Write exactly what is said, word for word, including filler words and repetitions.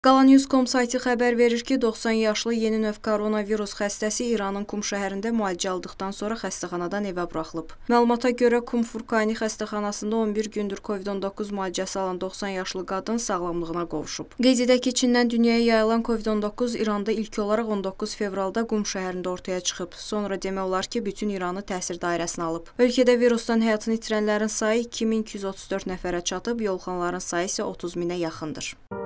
Qalanews nöqtə com sayti xəbər verir ki, doxsan yaşlı yeni növ koronavirus xəstəsi İranın Qum şəhərində müalicə aldıqdan sonra xəstəxanadan evə buraxılıb. Məlumata görə Qum Furqani xəstəxanasında on bir gündür Covid on doqquz müalicəsi alan doxsan yaşlı qadın sağlamlığına qovuşub. Qeyd edək ki, Çindən dünyaya yayılan Covid on doqquz İranda ilk olaraq on doqquz fevralda Qum şəhərində ortaya çıxıb. Sonra demək olar ki, bütün İranı təsir dairəsinə alıb. Ölkədə virusdan həyatını itirənlərin sayı iki min iki yüz otuz dörd nəfərə çatıb, yoluxanların sayı isə otuz minə yaxındır.